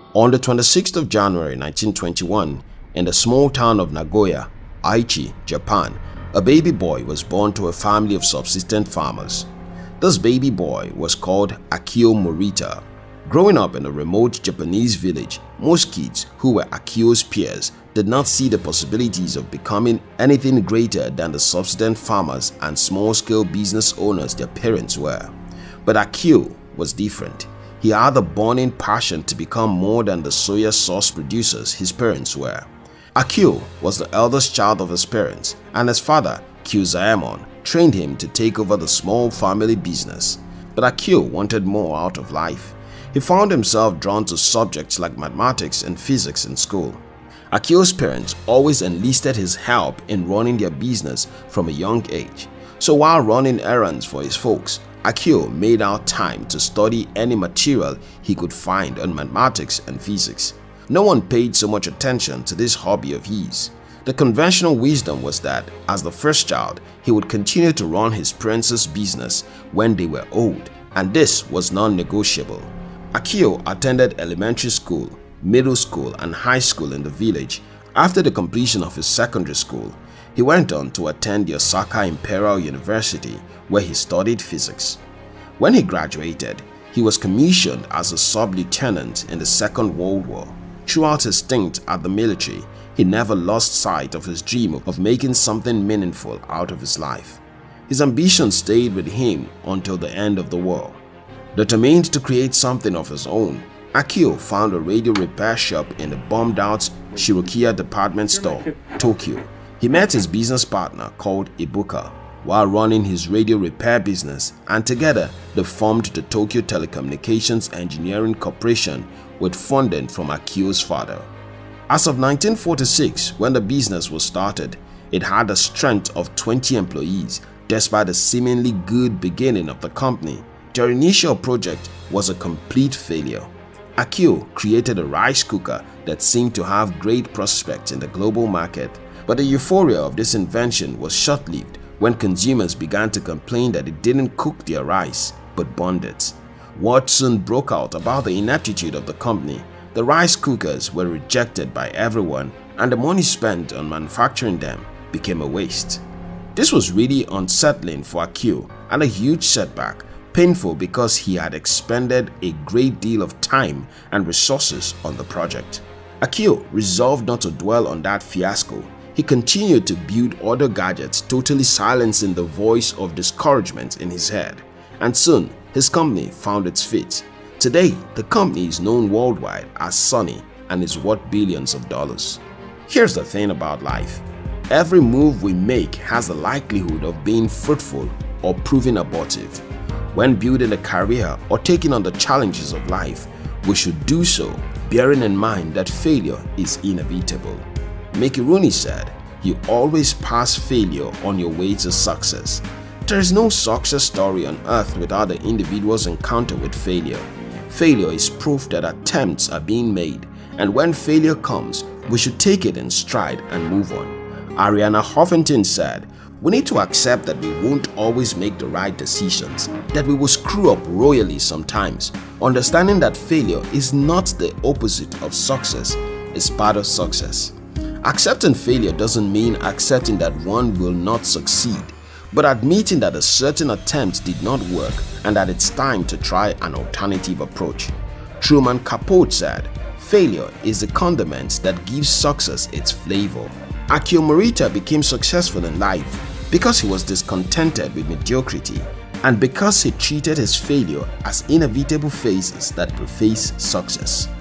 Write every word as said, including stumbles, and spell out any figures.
On the twenty-sixth of January nineteen twenty-one, in the small town of Nagoya, Aichi, Japan, a baby boy was born to a family of subsistent farmers. This baby boy was called Akio Morita. Growing up in a remote Japanese village, most kids who were Akio's peers did not see the possibilities of becoming anything greater than the subsistent farmers and small-scale business owners their parents were. But Akio was different. He had a burning passion to become more than the soya sauce producers his parents were. Akio was the eldest child of his parents, and his father, Kyuzaemon, trained him to take over the small family business. But Akio wanted more out of life. He found himself drawn to subjects like mathematics and physics in school. Akio's parents always enlisted his help in running their business from a young age. So while running errands for his folks, Akio made out time to study any material he could find on mathematics and physics. No one paid so much attention to this hobby of his. The conventional wisdom was that, as the first child, he would continue to run his parents' business when they were old, and this was non-negotiable. Akio attended elementary school, middle school, and high school in the village. After the completion of his secondary school, he went on to attend the Osaka Imperial University, where he studied physics. When he graduated, he was commissioned as a sub-lieutenant in the Second World War. Throughout his stint at the military, he never lost sight of his dream of making something meaningful out of his life. His ambition stayed with him until the end of the war. Determined to create something of his own, Akio found a radio repair shop in the bombed-out Shirokiya department store, Tokyo. He met his business partner called Ibuka while running his radio repair business, and together they formed the Tokyo Telecommunications Engineering Corporation with funding from Akio's father. As of nineteen forty-six, when the business was started, it had a strength of twenty employees. Despite the seemingly good beginning of the company, their initial project was a complete failure. Akio created a rice cooker that seemed to have great prospects in the global market, but the euphoria of this invention was short-lived when consumers began to complain that it didn't cook their rice but burned it. Word soon broke out about the ineptitude of the company. The rice cookers were rejected by everyone, and the money spent on manufacturing them became a waste. This was really unsettling for Akio and a huge setback, painful because he had expended a great deal of time and resources on the project. Akio resolved not to dwell on that fiasco. He continued to build other gadgets, totally silencing the voice of discouragement in his head. And soon, his company found its feet. Today, the company is known worldwide as Sony and is worth billions of dollars. Here's the thing about life. Every move we make has the likelihood of being fruitful or proving abortive. When building a career or taking on the challenges of life, we should do so bearing in mind that failure is inevitable. Mickey Rooney said, "You always pass failure on your way to success." There is no success story on earth without the individual's encounter with failure. Failure is proof that attempts are being made, and when failure comes, we should take it in stride and move on. Arianna Huffington said, "We need to accept that we won't always make the right decisions, that we will screw up royally sometimes. Understanding that failure is not the opposite of success, it's part of success." Accepting failure doesn't mean accepting that one will not succeed, but admitting that a certain attempt did not work and that it's time to try an alternative approach. Truman Capote said, "Failure is the condiment that gives success its flavor." Akio Morita became successful in life because he was discontented with mediocrity and because he treated his failure as inevitable phases that preface success.